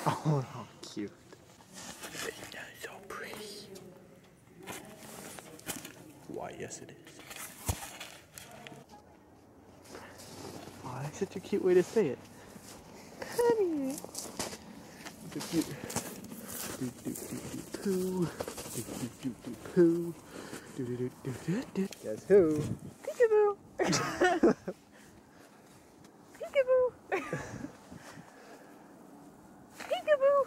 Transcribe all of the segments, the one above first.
Oh, how cute. That's so pretty. Why, yes it is. Oh, that's such a cute way to say it. Honey. It's a cute. Do do do do poo. Do do do do poo. Do do do do do do. Guess who? Peekaboo. Peekaboo. Peekaboo.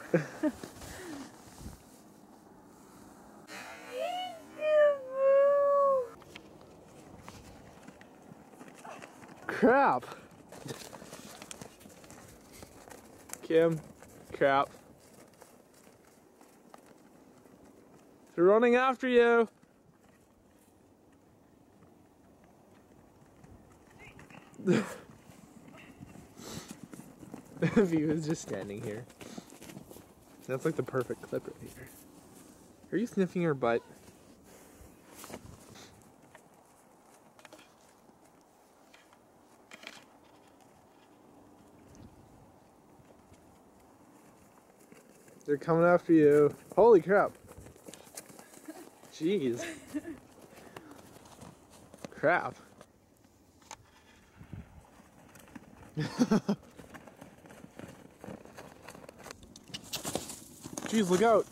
Crap. Kim, crap. They're running after you. Viva's just standing here. That's like the perfect clip right here. Are you sniffing her butt? They're coming after you. Holy crap. Jeez. Crap. Jeez, look out.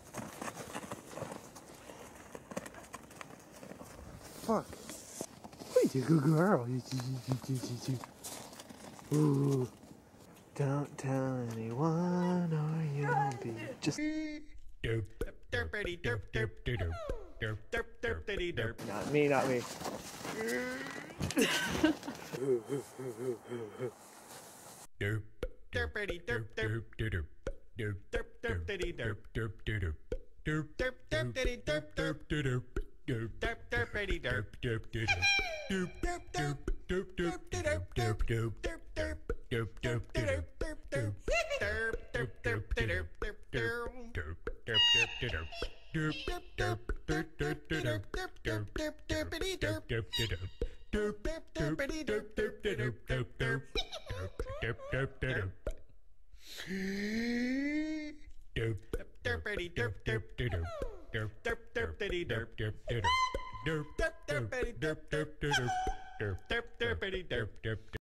Fuck. What you good girl? Ooh. Don't tell anyone or you'll be just Not me, not me.